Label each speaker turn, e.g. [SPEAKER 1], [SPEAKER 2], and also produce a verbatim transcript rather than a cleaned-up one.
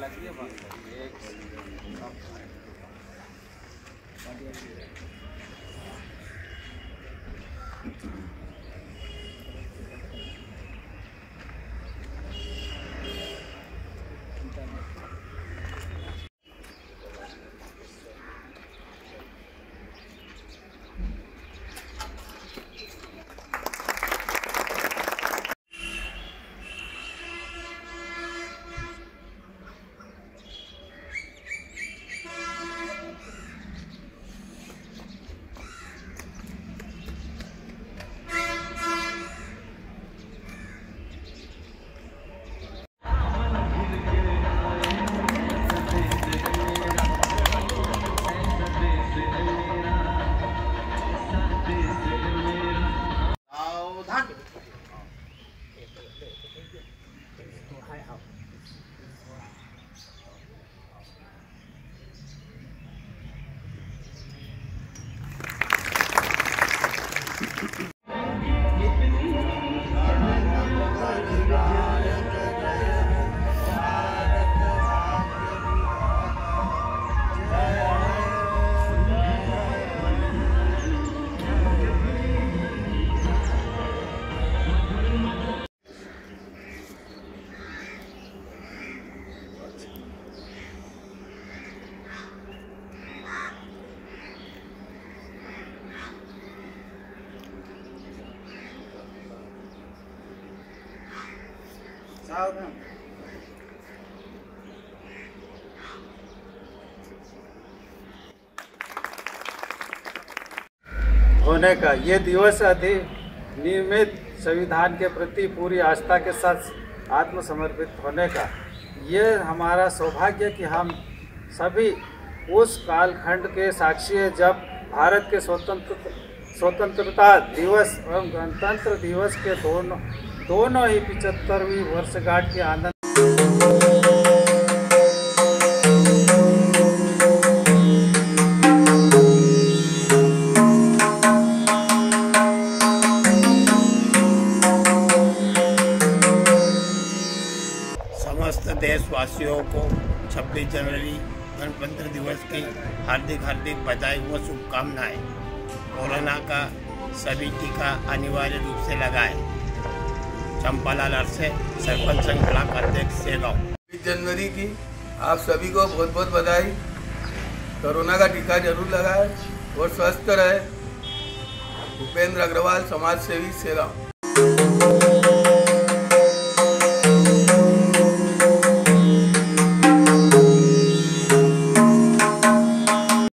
[SPEAKER 1] लगी है बंद करिए एक
[SPEAKER 2] होने का ये दिवस अधिनियमित संविधान के प्रति पूरी आस्था के साथ आत्मसमर्पित होने का ये हमारा सौभाग्य कि हम सभी उस कालखंड के साक्षी हैं जब भारत के स्वतंत्र स्वतंत्रता दिवस एवं गणतंत्र दिवस के दोनों दोनों ही पिचहत्तरवीं वर्षगांठ के आनंद
[SPEAKER 3] समस्त देशवासियों को छब्बीस जनवरी गणतंत्र दिवस की हार्दिक हार्दिक बधाई व शुभकामनाएं। कोरोना का सभी टीका अनिवार्य रूप से लगाएं। चंपालाल अरसे, सरपंच संघ ब्लॉक अध्यक्ष सेगांव।
[SPEAKER 4] छब्बीस जनवरी की आप सभी को बहुत बहुत बधाई। कोरोना का टीका जरूर लगाएं और स्वस्थ रहे। भूपेंद्र अग्रवाल, समाज सेवी, सेगांव।